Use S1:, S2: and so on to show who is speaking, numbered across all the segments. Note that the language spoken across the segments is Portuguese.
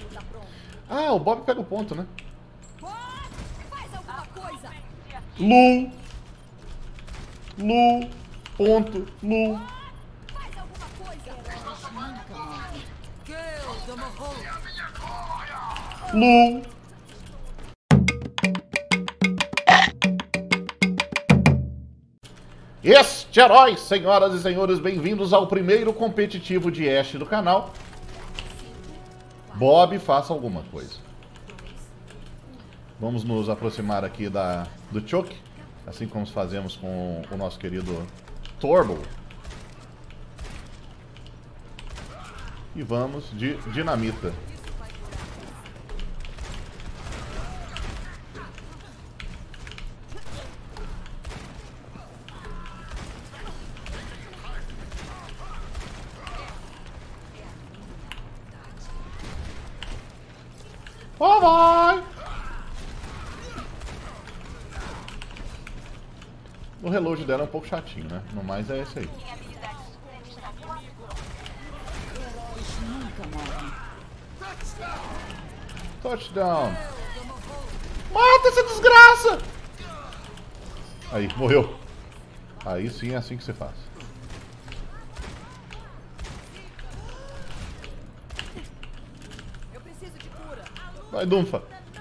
S1: Ah, o Bob pega o ponto, né?
S2: Faz alguma coisa.
S1: Lu. Lu. Ponto. Lu.
S2: Faz alguma coisa.
S1: Lu. Este herói, senhoras e senhores, bem-vindos ao primeiro competitivo de Ashe do canal. Bob, faça alguma coisa. Vamos nos aproximar aqui do Choke, assim como fazemos com o nosso querido Torbo. E vamos de dinamita. Oh, vai! O reload dela é um pouco chatinho, né? No mais é esse aí. Touchdown! Mata essa desgraça! Aí, morreu. Aí sim é assim que você faz.
S2: Eu preciso de cura.
S1: Vai, Dunfa.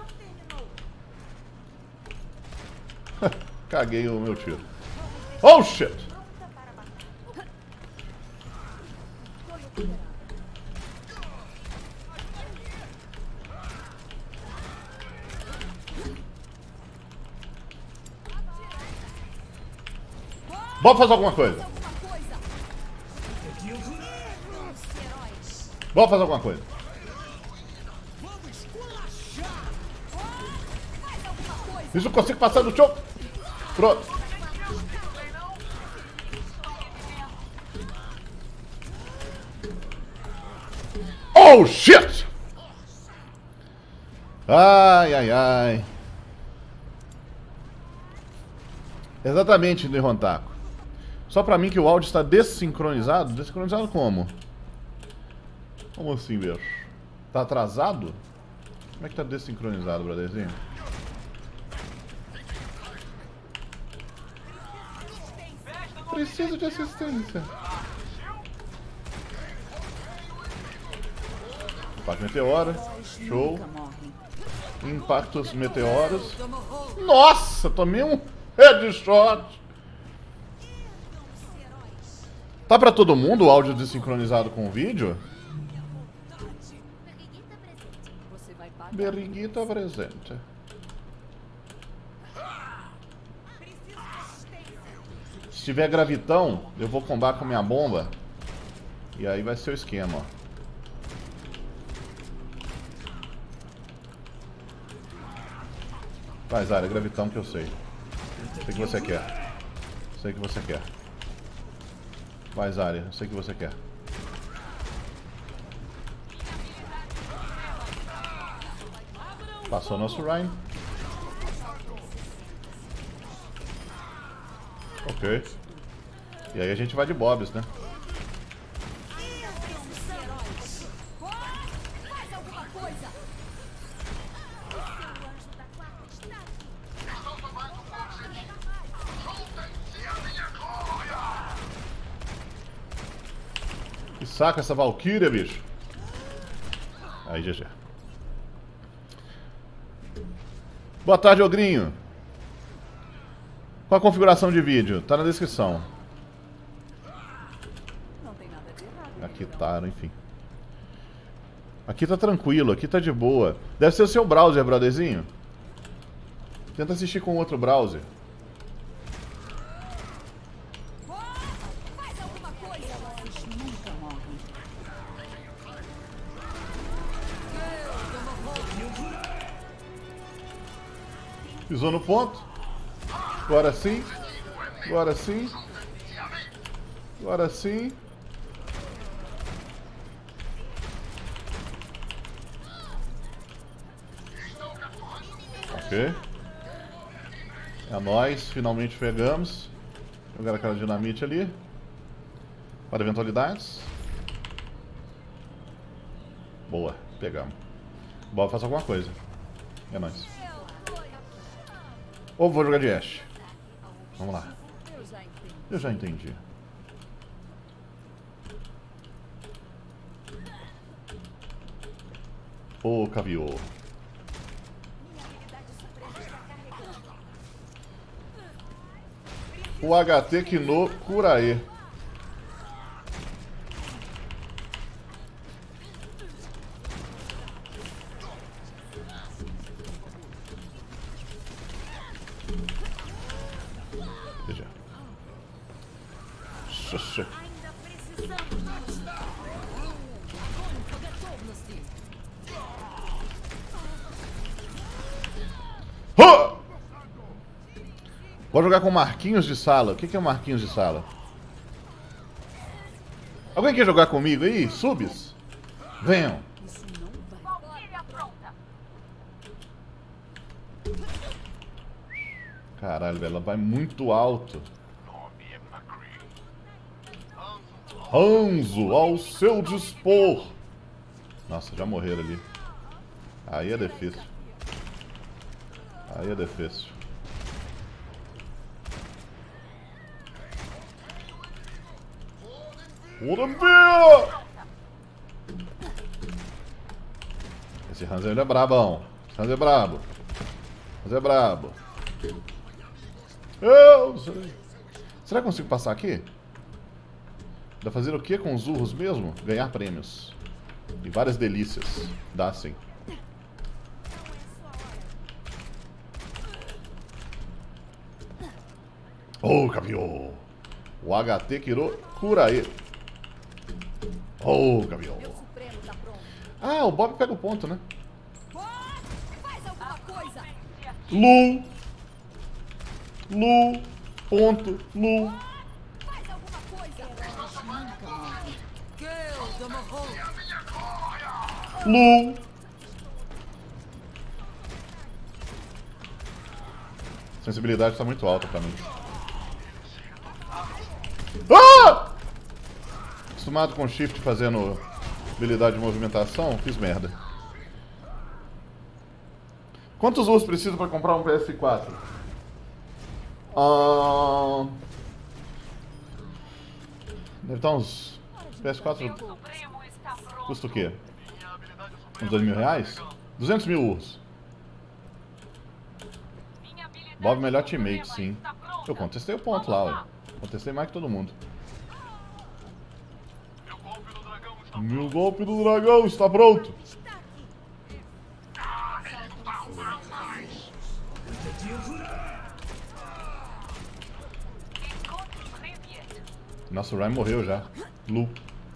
S1: Caguei o meu tiro. Oh, shit! Bob, faz alguma coisa. Bob, faz alguma coisa. Isso eu consigo passar do choke. Pronto. Oh, shit! Ai, ai, ai. Exatamente, Nihontaku. Só pra mim que o áudio está desincronizado. Desincronizado como? Como assim, bicho? Tá atrasado? Como é que tá desincronizado, brotherzinho? Preciso de assistência. Impacto meteoro. Show. Impactos meteoros. Nossa, tomei um headshot. Tá pra todo mundo o áudio desincronizado com o vídeo? Berriguita presente. Se tiver gravitão, eu vou combar com minha bomba. E aí vai ser o esquema, ó. Vai, Zarya, gravitão que eu sei. Sei que você quer. Sei que você quer. Vai, Zarya, eu sei que você quer. Passou nosso Ryan. Ok. E aí a gente vai de Bobs, né? Que saca essa Valkyria, bicho. Aí, GG. Boa tarde, Ogrinho. Qual a configuração de vídeo? Tá na descrição. Aqui tá, enfim. Aqui tá tranquilo, aqui tá de boa. Deve ser o seu browser, brotherzinho. Tenta assistir com outro browser. Pisou no ponto. Agora sim. Agora sim. Agora sim. Ok. É nóis. Finalmente pegamos. Jogar aquela dinamite ali. Para eventualidades. Boa. Pegamos. Bob, faça alguma coisa. É nóis. Ou vou jogar de Ashe. Vamos lá. Eu já entendi. Ô, Caviô. O HT que no Curaê. Veja. Xoxô. Vou jogar com Marquinhos de Sala. O que é o Marquinhos de Sala? Alguém quer jogar comigo aí? Subs? Venham. Caralho, velho, ela vai muito alto. Hanzo, ao seu dispor. Nossa, já morreram ali. Aí é difícil. Aí é difícil. Esse Hanzo ele é brabão. Esse Hanzo é brabo. Hanzo é brabo. Será que eu consigo passar aqui? Dá pra fazer o que com os urros mesmo? Ganhar prêmios. E várias delícias. Dá sim. Oh, Caviô. O HT Kiro Curaê. Oh, Caviô. Ah, o Bob pega o ponto, né?
S2: Faz alguma coisa.
S1: Lu. Lu. Ponto. Lu.
S2: Faz alguma coisa.
S1: Lu. Sensibilidade está muito alta pra mim. Ah! Acostumado com shift fazendo habilidade de movimentação, fiz merda. Quantos ursos preciso para comprar um PS4? Deve estar uns... PS4 custa o quê? Uns 2 mil reais? 200 mil ursos. Bob, melhor teammate, sim. Eu contestei o ponto lá, ué. Contestei mais que todo mundo. Meu golpe do dragão está pronto. Nossa, o Ryan morreu já. Lu.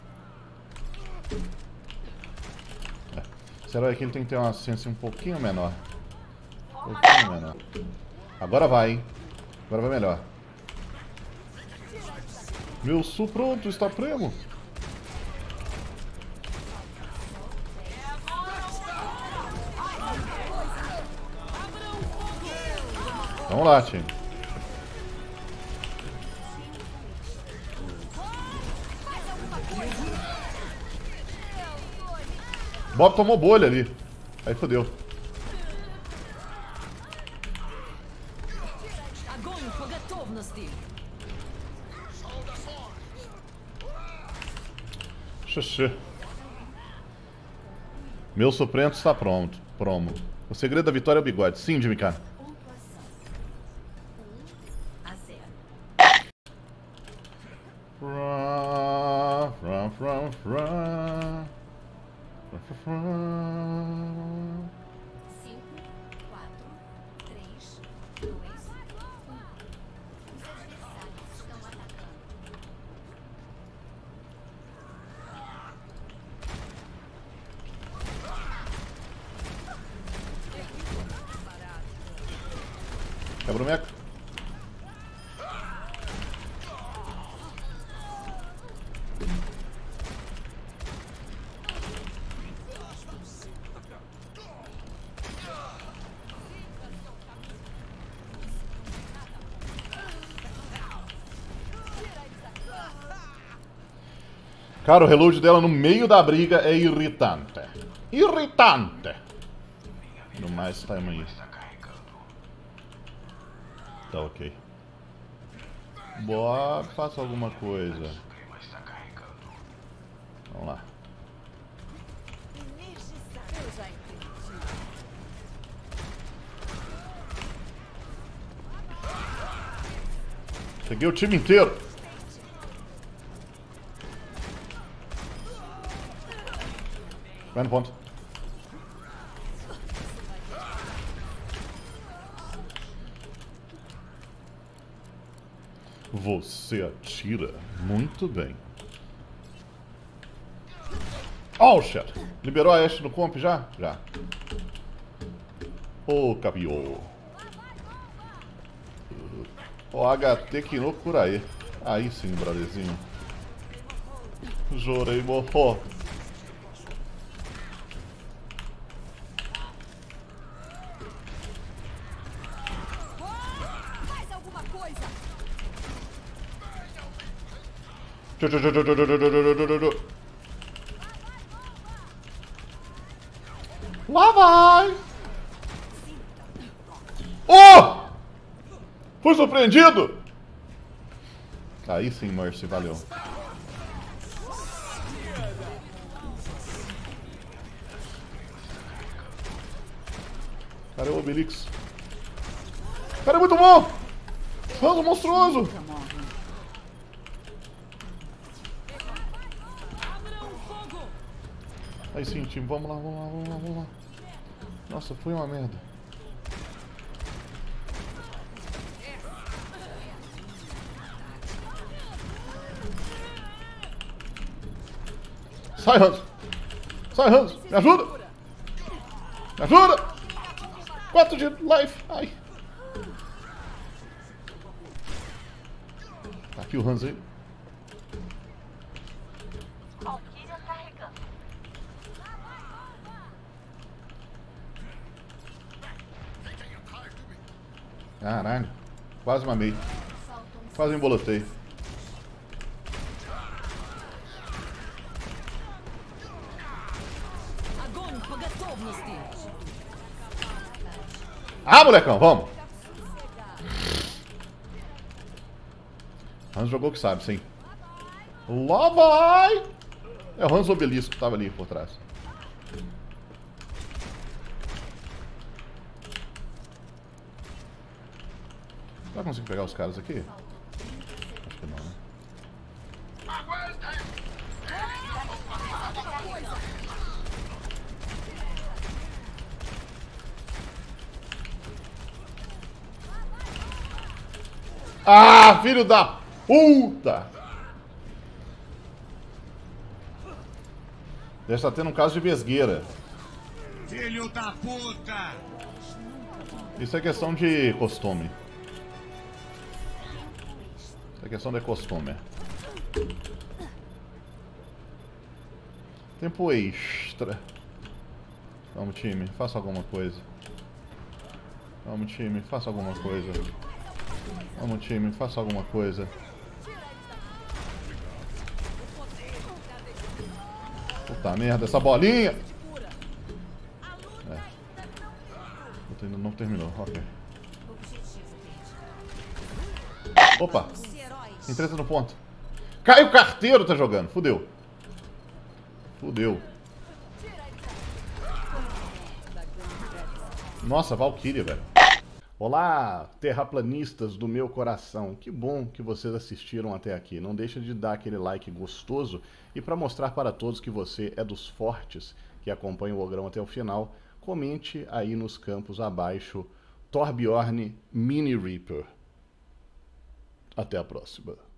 S1: Esse herói aqui ele tem que ter uma ciência um pouquinho menor. Um pouquinho menor. Agora vai, hein? Agora vai melhor. Meu Su pronto, está premo. Vamos lá, time. Bob tomou bolha ali. Aí fodeu. Xuxu. Meu supremo está pronto. Promo. O segredo da vitória é o bigode. Sim, Jimmy K. Quebra o meco. Cara, o reload dela no meio da briga é irritante. Irritante! No mais tamanho. Tá ok. Boa, faça alguma coisa. Vamos lá.
S2: Eu já entendi.
S1: Peguei o time inteiro. Vai no ponto. Você atira muito bem. Oh, shit. Liberou a Ashe no comp já? Já. Ô, capiô. O HT que no por aí. Aí sim, brotherzinho. Jorei, morro.
S2: Faz alguma coisa.
S1: Lá vai! Oh! Fui surpreendido! Aí sim, Mercy, valeu. Cara, é o Obelix. Cara, é muito bom! Ranzo monstruoso! Aí sim, time, vamos lá, vamos lá, vamos lá, vamos lá. Nossa, foi uma merda. Sai, Hanzo! Sai, Hanzo! Me ajuda! Me ajuda! 4 de life! Ai! Tá aqui o Hanzo aí. Caralho. Quase mamei. Quase embolotei. Ah, molecão, vamos! Hans jogou o que sabe, sim. Lá vai! É o Hans Obelisco que tava ali por trás. Vai conseguir pegar os caras aqui? Acho que não, né? Ah, filho da puta! Deve estar tendo um caso de vesgueira.
S3: Filho da puta!
S1: Isso é questão de costume. Isso é questão de costume. Tempo extra. Vamos, time, faça alguma coisa. Vamos, time, faça alguma coisa. Vamos, time, faça alguma coisa. Puta merda, essa bolinha! É. Ainda não terminou, ok. Opa! Entreta no ponto. Caio Carteiro tá jogando, fudeu. Fudeu. Nossa, Valkyria, velho. Olá, terraplanistas do meu coração. Que bom que vocês assistiram até aqui. Não deixa de dar aquele like gostoso. E para mostrar para todos que você é dos fortes que acompanham o Ogrão até o final, comente aí nos campos abaixo Torbjorn Mini Reaper. Até a próxima.